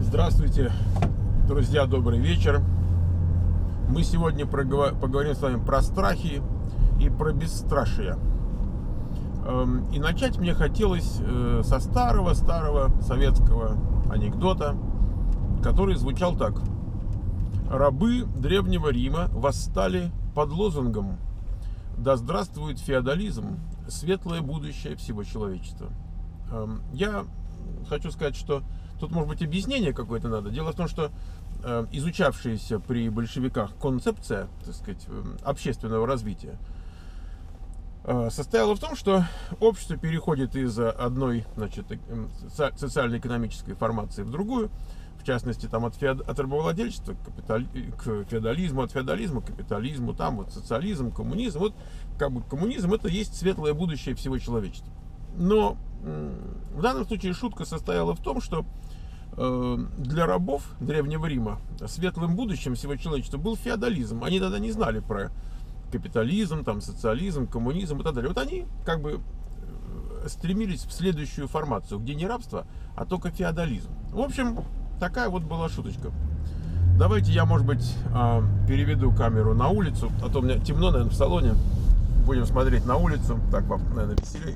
Здравствуйте, друзья, добрый вечер. Мы сегодня поговорим с вами про страхи и про бесстрашие. И начать мне хотелось со старого советского анекдота, который звучал так. Рабы Древнего Рима восстали под лозунгом «Да здравствует феодализм, светлое будущее всего человечества». Я хочу сказать, что тут, может быть, объяснение какое-то надо. Дело в том, что изучавшаяся при большевиках концепция, так сказать, общественного развития состояла в том, что общество переходит из одной, значит, социально-экономической формации в другую, в частности, там от рабовладельчества к феодализму, от феодализма к капитализму, там вот социализм, коммунизм. Вот как бы коммунизм — это есть светлое будущее всего человечества. Но в данном случае шутка состояла в том, что для рабов Древнего Рима светлым будущим всего человечества был феодализм. Они тогда не знали про капитализм, там, социализм, коммунизм и так далее. Вот они как бы стремились в следующую формацию, где не рабство, а только феодализм. В общем, такая вот была шуточка. Давайте я, может быть, переведу камеру на улицу, а то у меня темно, наверное, в салоне. Будем смотреть на улицу. Так вам, наверное, веселей.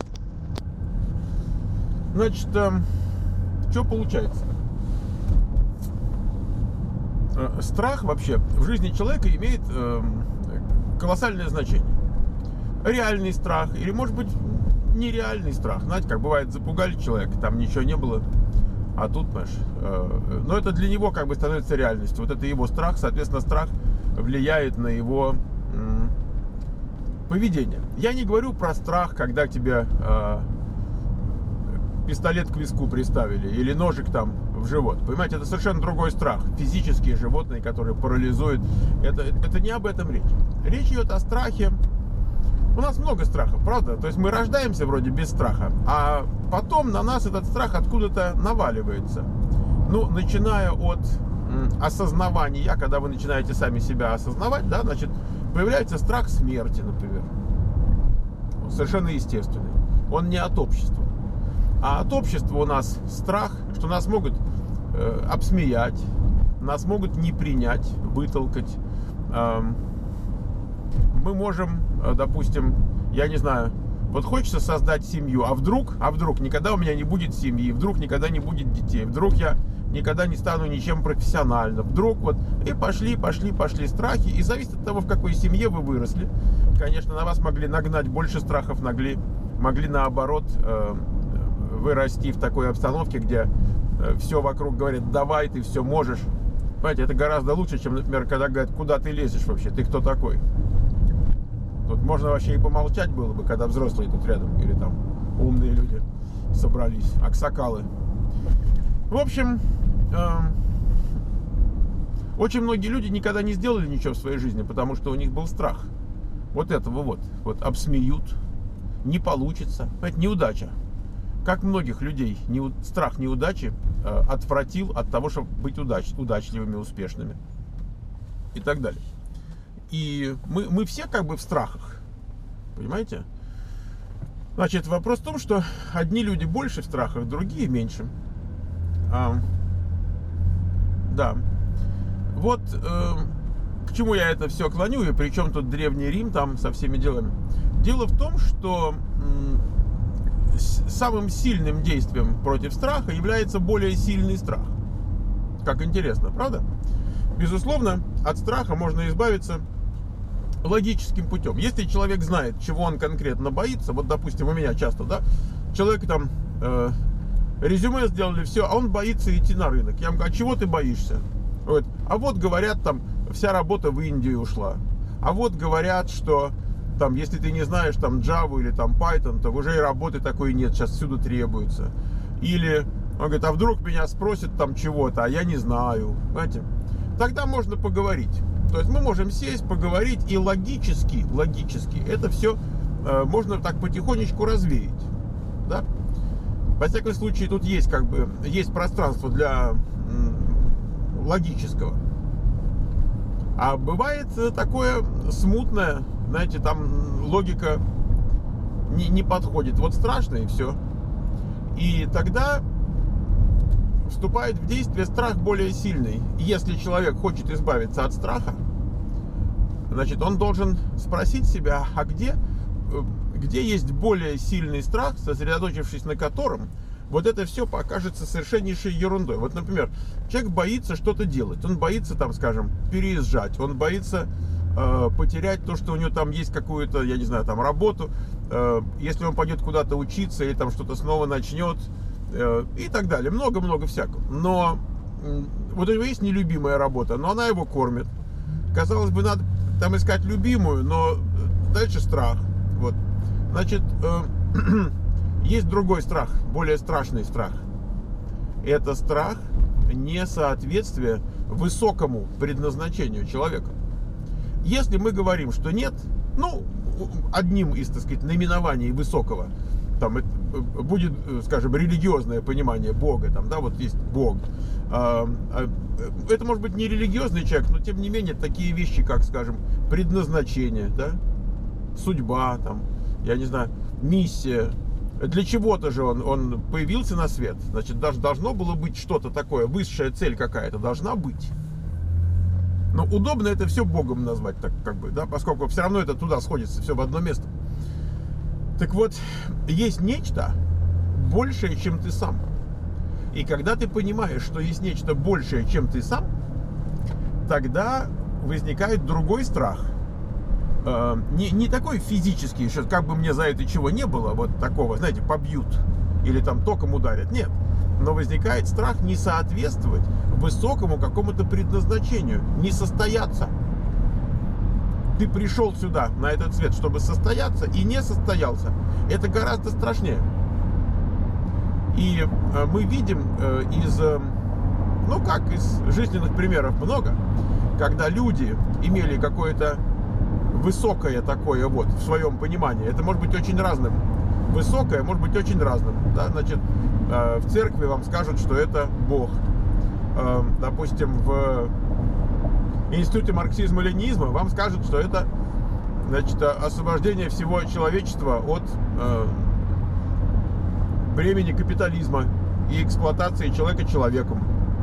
Значит, что получается? Страх вообще в жизни человека имеет колоссальное значение. Реальный страх или, может быть, нереальный страх. Знаете, как бывает, запугали человека, там ничего не было, а тут, понимаешь, но это для него как бы становится реальностью. Вот это его страх, соответственно, страх влияет на его поведение. Я не говорю про страх, когда тебе пистолет к виску приставили или ножик там в живот. Понимаете, это совершенно другой страх. Физические животные, которые парализуют. Это не об этом речь. Речь идет о страхе. У нас много страхов, правда? То есть мы рождаемся вроде без страха, а потом на нас этот страх откуда-то наваливается. Ну, начиная от осознавания, когда вы начинаете сами себя осознавать, да, значит, появляется страх смерти, например. Он совершенно естественный. Он не от общества. А от общества у нас страх, что нас могут обсмеять, нас могут не принять, вытолкать. Мы можем, допустим, я не знаю, вот хочется создать семью, а вдруг никогда у меня не будет семьи, вдруг никогда не будет детей, вдруг я никогда не стану ничем профессионально, вдруг вот, и пошли страхи, и зависит от того, в какой семье вы выросли. Конечно, на вас могли нагнать больше страхов, могли наоборот вырасти в такой обстановке, где все вокруг говорят: давай, ты все можешь. Понимаете, это гораздо лучше, чем, например, когда говорят: куда ты лезешь вообще, ты кто такой? Тут можно вообще и помолчать было бы, когда взрослые тут рядом, или там умные люди собрались, аксакалы. В общем, очень многие люди никогда не сделали ничего в своей жизни, потому что у них был страх. Вот этого вот обсмеют, не получится. Понимаете, неудача. Как многих людей страх неудачи отвратил от того, чтобы быть удачливыми, успешными и так далее. И мы все как бы в страхах, понимаете? Значит, вопрос в том, что одни люди больше в страхах, другие меньше. Да. Вот к чему я это все клоню, и при чем тут Древний Рим там со всеми делами. Дело в том, что самым сильным действием против страха является более сильный страх. Как интересно, правда? Безусловно, от страха можно избавиться логическим путем. Если человек знает, чего он конкретно боится, вот, допустим, у меня часто, да, человек там резюме сделали, все, а он боится идти на рынок. Я ему говорю: а чего ты боишься? Вот. А вот говорят, там вся работа в Индию ушла. А вот говорят, что там, если ты не знаешь там Java или там Python, то уже и работы такой нет, сейчас всюду требуется. Или он говорит: а вдруг меня спросят там чего-то, а я не знаю. Понимаете? Тогда можно поговорить. То есть мы можем сесть, поговорить, и логически это все можно так потихонечку развеять. Да? Во всяком случае, тут есть как бы есть пространство для логического. А бывает такое смутное, знаете, там логика не подходит. Вот страшно, и все. И тогда вступает в действие страх более сильный. Если человек хочет избавиться от страха, значит, он должен спросить себя, а где есть более сильный страх, сосредоточившись на котором вот это все покажется совершеннейшей ерундой. Вот, например, человек боится что-то делать, он боится, там, скажем, переезжать, он боится потерять то, что у него там есть какую-то, я не знаю, там работу, если он пойдет куда-то учиться или там что-то снова начнет, и так далее. Много-много всякого. Но вот у него есть нелюбимая работа, но она его кормит. Казалось бы, надо там искать любимую, но дальше страх. Вот. Значит, есть другой страх, более страшный страх. Это страх несоответствия высокому предназначению человека. Если мы говорим, что нет, ну, одним из, так сказать, наименований высокого, там будет, скажем, религиозное понимание Бога, там, да, вот есть Бог. Это может быть не религиозный человек, но тем не менее такие вещи, как, скажем, предназначение, да, судьба, там, я не знаю, миссия. Для чего-то же он появился на свет. Значит, даже должно было быть что-то такое, высшая цель какая-то должна быть. Но удобно это все Богом назвать, так как бы, да, поскольку все равно это туда сходится, все в одно место. Так вот, есть нечто большее, чем ты сам. И когда ты понимаешь, что есть нечто большее, чем ты сам, тогда возникает другой страх. Не такой физический, что как бы мне за это чего не было, вот такого, знаете, побьют или там током ударят. Нет. Но возникает страх не соответствовать высокому какому-то предназначению, не состояться. Ты пришел сюда, на этот свет, чтобы состояться, и не состоялся. Это гораздо страшнее. И мы видим из жизненных примеров много, когда люди имели какое-то высокое такое вот в своем понимании. Это может быть очень разным. Высокое может быть очень разным. Да? Значит, в церкви вам скажут, что это Бог. Допустим, в институте марксизма-ленинизма вам скажут, что это, значит, освобождение всего человечества от бремени капитализма и эксплуатации человека человеком.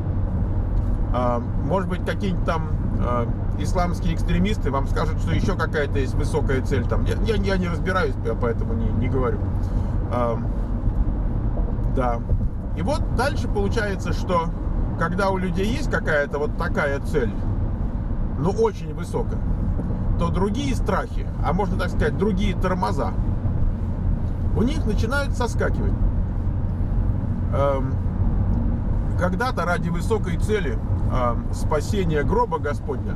Может быть, какие-нибудь там исламские экстремисты вам скажут, что еще какая-то есть высокая цель там. Я не разбираюсь, я поэтому не говорю. Да. И вот дальше получается, что когда у людей есть какая-то вот такая цель, ну очень высокая, то другие страхи, а можно так сказать, другие тормоза, у них начинают соскакивать. Когда-то ради высокой цели спасения гроба Господня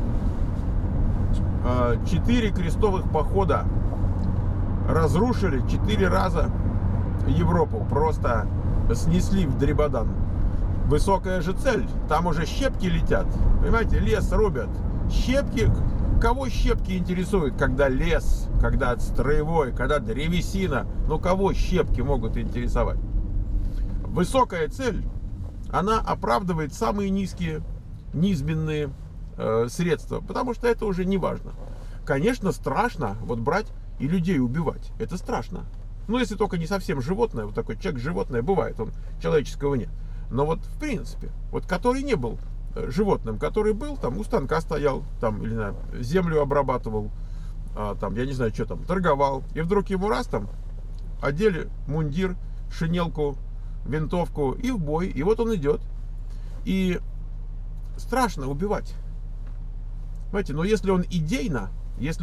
4 крестовых похода разрушили 4 раза Европу, просто снесли в дребодан. Высокая же цель, там уже щепки летят, понимаете, лес рубят, щепки. Кого щепки интересуют, когда лес, когда строевой, когда древесина, ну кого щепки могут интересовать? Высокая цель, она оправдывает самые низкие, низменные средства, потому что это уже не важно. Конечно, страшно вот брать и людей убивать, это страшно. Ну, если только не совсем животное, вот такой человек-животное бывает, он человеческого нет. Но вот в принципе, вот который не был животным, который был там у станка стоял, там, или знаю, землю обрабатывал, там, я не знаю, что там, торговал, и вдруг ему раз там одели мундир, шинелку, винтовку и в бой, и вот он идет. И страшно убивать. Понимаете, но если он идейно,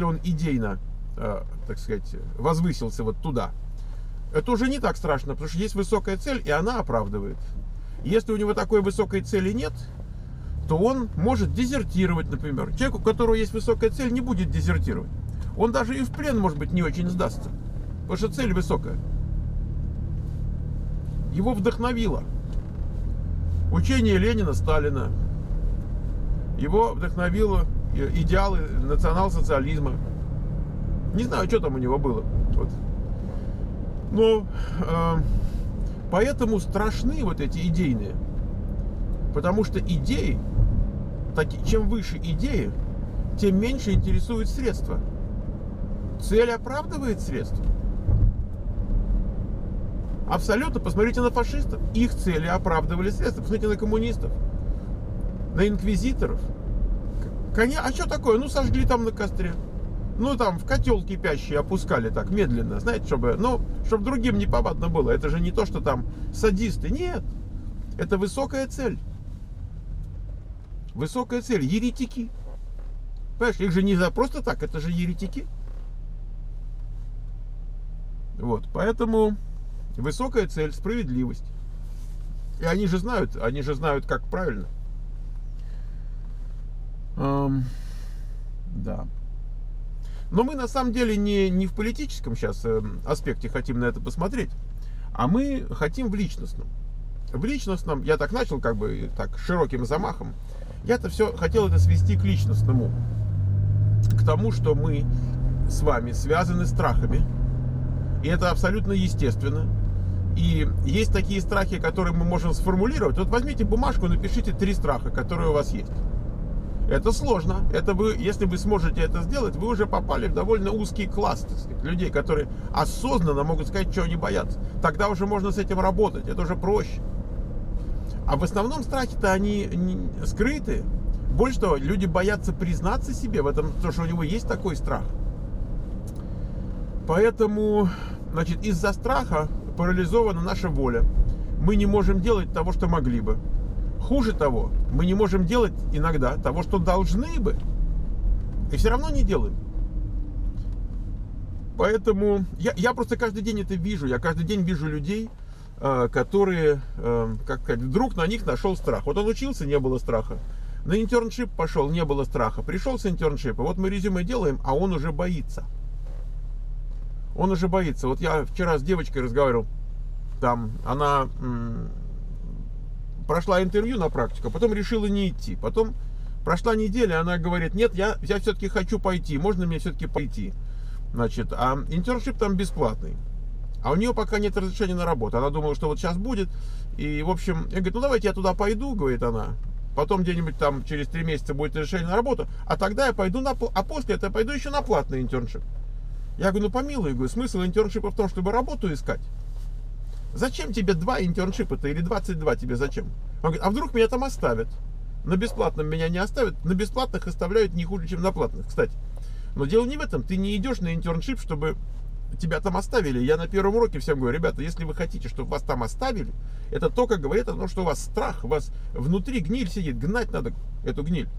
так сказать, возвысился вот туда, это уже не так страшно, потому что есть высокая цель, и она оправдывает. Если у него такой высокой цели нет, то он может дезертировать, например. Человек, у которого есть высокая цель, не будет дезертировать. Он даже и в плен, может быть, не очень сдастся, потому что цель высокая. Его вдохновило учение Ленина, Сталина. Его вдохновило идеалы национал-социализма. Не знаю, что там у него было. Вот. Но поэтому страшны вот эти идейные. Потому что идеи, чем выше идеи, тем меньше интересуют средства. Цель оправдывает средства. Абсолютно. Посмотрите на фашистов. Их цели оправдывали средства. Посмотрите на коммунистов, на инквизиторов. А что такое? Ну, сожгли там на костре. Ну, там в котел кипящий опускали так медленно, знаете, чтобы другим не повадно было. Это же не то, что там садисты. Нет. Это высокая цель. Высокая цель. Еретики. Понимаешь, их же не за просто так, это же еретики. Вот, поэтому высокая цель, справедливость. И они же знают, как правильно. Да. Но мы на самом деле не в политическом сейчас аспекте хотим на это посмотреть, а мы хотим в личностном. В личностном, я так начал как бы так широким замахом, я-то все хотел это свести к личностному. К тому, что мы с вами связаны страхами. И это абсолютно естественно. И есть такие страхи, которые мы можем сформулировать. Вот возьмите бумажку, напишите 3 страха, которые у вас есть. Это сложно. Это вы, если вы сможете это сделать, вы уже попали в довольно узкий класс, так сказать, людей, которые осознанно могут сказать, чего они боятся. Тогда уже можно с этим работать. Это уже проще. А в основном страхи-то они скрыты. Больше того, люди боятся признаться себе в этом, потому что у него есть такой страх. Поэтому, значит, из-за страха парализована наша воля. Мы не можем делать того, что могли бы. Хуже того, мы не можем делать иногда того, что должны бы. И все равно не делаем. Поэтому я просто каждый день это вижу. Я каждый день вижу людей, которые, как сказать, вдруг на них нашел страх. Вот он учился, не было страха. На интерншип пошел, не было страха. Пришел с интерншипа, вот мы резюме делаем, а он уже боится. Он уже боится. Вот я вчера с девочкой разговаривал, там, она прошла интервью на практику, потом решила не идти. Потом прошла неделя, она говорит, нет, я все-таки хочу пойти, можно мне все-таки пойти. Значит, а интерншип там бесплатный. А у нее пока нет разрешения на работу. Она думала, что вот сейчас будет. И, в общем, я говорю, ну давайте я туда пойду, говорит она. Потом где-нибудь там через 3 месяца будет разрешение на работу, а тогда я пойду а после этого пойду еще на платный интерншип. Я говорю, ну помилуй, говорю, смысл интерншипа в том, чтобы работу искать. Зачем тебе 2 интерншипа-то или 22 тебе зачем? Он говорит, а вдруг меня там оставят? На бесплатном меня не оставят, на бесплатных оставляют не хуже, чем на платных, кстати. Но дело не в этом, ты не идешь на интерншип, чтобы тебя там оставили. Я на первом уроке всем говорю, ребята, если вы хотите, чтобы вас там оставили, это только говорит о том, что у вас страх, у вас внутри гниль сидит, гнать надо эту гниль.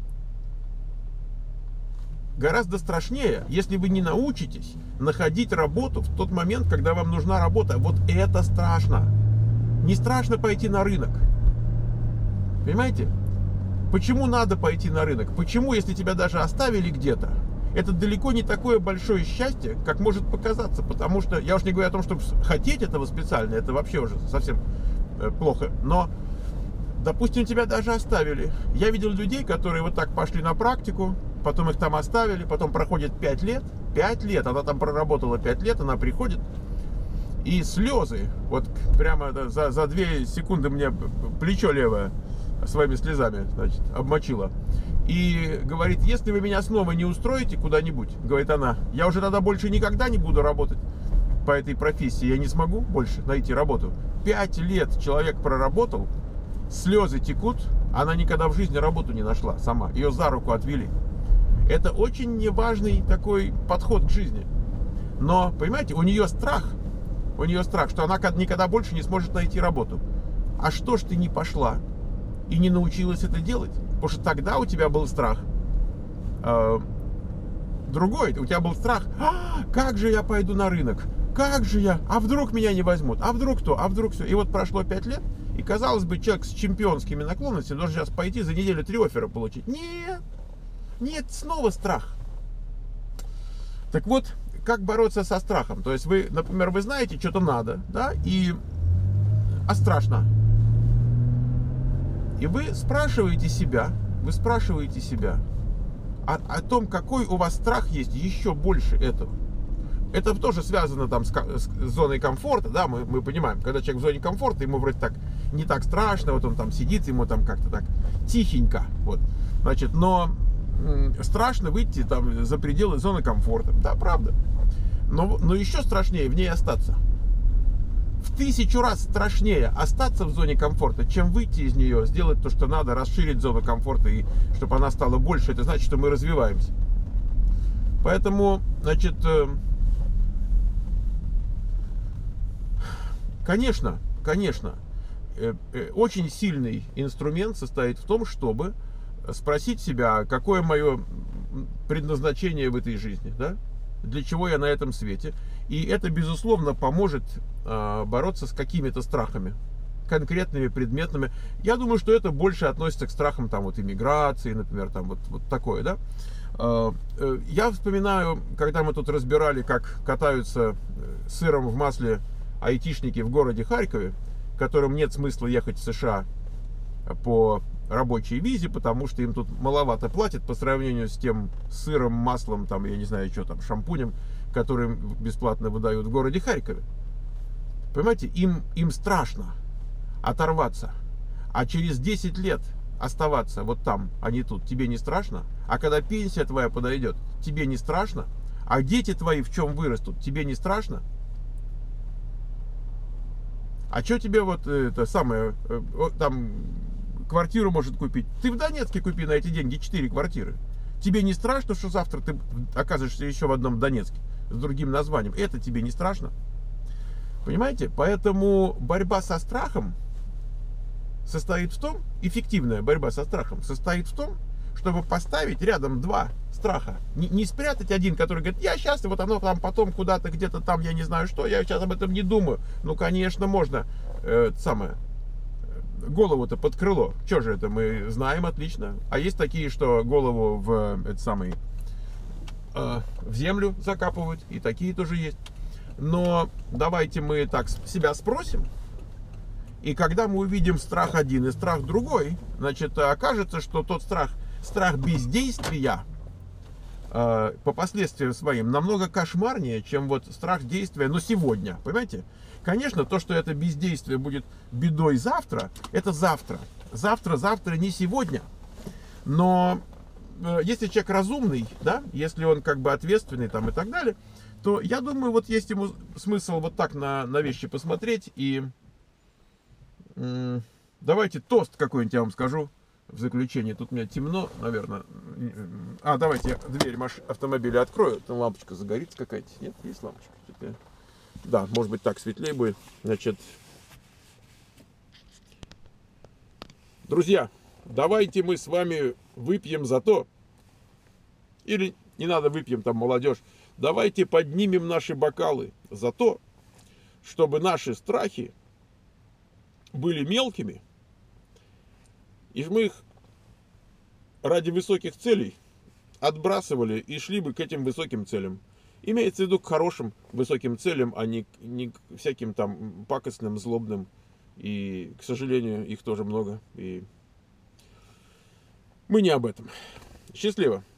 Гораздо страшнее, если вы не научитесь находить работу в тот момент, когда вам нужна работа. Вот это страшно. Не страшно пойти на рынок. Понимаете? Почему надо пойти на рынок? Почему, если тебя даже оставили где-то, это далеко не такое большое счастье, как может показаться. Потому что, я уж не говорю о том, чтобы хотеть этого специально, это вообще уже совсем плохо. Но, допустим, тебя даже оставили. Я видел людей, которые вот так пошли на практику, потом их там оставили, потом проходит 5 лет. 5 лет, она там проработала 5 лет, она приходит, и слезы, вот прямо за 2 секунды мне плечо левое своими слезами, значит, обмочила. И говорит, если вы меня снова не устроите куда-нибудь, говорит она, я уже тогда больше никогда не буду работать по этой профессии, я не смогу больше найти работу. 5 лет человек проработал, слезы текут, она никогда в жизни работу не нашла сама, ее за руку отвели. Это очень неважный такой подход к жизни. Но, понимаете, у нее страх, что она никогда больше не сможет найти работу. А что ж ты не пошла и не научилась это делать? Потому что тогда у тебя был страх другой. У тебя был страх, как же я пойду на рынок? Как же я? А вдруг меня не возьмут? А вдруг кто? А вдруг все? И вот прошло 5 лет, и казалось бы, человек с чемпионскими наклонностями должен сейчас пойти за неделю 3 оффера получить. Нет, снова страх. Так вот, как бороться со страхом? То есть вы, например, вы знаете, что-то надо, да, а страшно. И вы спрашиваете себя о том, какой у вас страх есть еще больше этого. Это тоже связано там с зоной комфорта, да, мы понимаем, когда человек в зоне комфорта, ему вроде так не так страшно, вот он там сидит, ему там как-то так тихенько, вот, значит, но страшно выйти там за пределы зоны комфорта, да, правда, но еще страшнее в ней остаться. В в 1000 раз страшнее остаться в зоне комфорта, чем выйти из нее, сделать то, что надо, расширить зону комфорта, и чтобы она стала больше. Это значит, что мы развиваемся. Поэтому, значит, конечно, очень сильный инструмент состоит в том, чтобы спросить себя, какое мое предназначение в этой жизни, да? Для чего я на этом свете. И это, безусловно, поможет бороться с какими-то страхами, конкретными, предметными. Я думаю, что это больше относится к страхам там, вот, иммиграции, например, там, вот такое, да. Я вспоминаю, когда мы тут разбирали, как катаются сыром в масле айтишники в городе Харькове, которым нет смысла ехать в США по рабочей визе, потому что им тут маловато платят по сравнению с тем сыром, маслом, там, я не знаю, что там, шампунем, который бесплатно выдают в городе Харькове. Понимаете, им страшно оторваться, а через 10 лет оставаться вот там, а не тут, тебе не страшно? А когда пенсия твоя подойдет, тебе не страшно? А дети твои в чем вырастут, тебе не страшно? А что тебе вот это самое, там, квартиру может купить? Ты в Донецке купи на эти деньги 4 квартиры. Тебе не страшно, что завтра ты окажешься еще в одном Донецке с другим названием? Это тебе не страшно? Понимаете? Поэтому борьба со страхом состоит в том, эффективная борьба со страхом состоит в том, чтобы поставить рядом два страха. Не спрятать один, который говорит, я сейчас, и вот оно там потом куда-то, где-то там, я не знаю что, я сейчас об этом не думаю. Ну, конечно, можно голову-то под крыло. Что же это, мы знаем отлично. А есть такие, что голову в землю закапывают, и такие тоже есть. Но давайте мы так себя спросим. И когда мы увидим страх один и страх другой, значит, окажется, что тот страх бездействия по последствиям своим намного кошмарнее, чем вот страх действия, но сегодня, понимаете? Конечно, то, что это бездействие будет бедой завтра, это завтра. Завтра, не сегодня. Но если человек разумный, да, если он как бы ответственный там и так далее, то я думаю, вот есть ему смысл вот так на вещи посмотреть. И давайте тост какой-нибудь я вам скажу в заключение. Тут у меня темно, наверное. Давайте я дверь автомобиля открою. Там лампочка загорится какая-то. Нет, есть лампочка. Да, может быть, так светлее будет. Значит, друзья, давайте мы с вами выпьем за то, или не надо выпьем, там молодежь, давайте поднимем наши бокалы за то, чтобы наши страхи были мелкими, и мы их ради высоких целей отбрасывали и шли бы к этим высоким целям. Имеется в виду к хорошим высоким целям, а не к всяким там пакостным, злобным. И, к сожалению, их тоже много. И мы не об этом. Счастливо!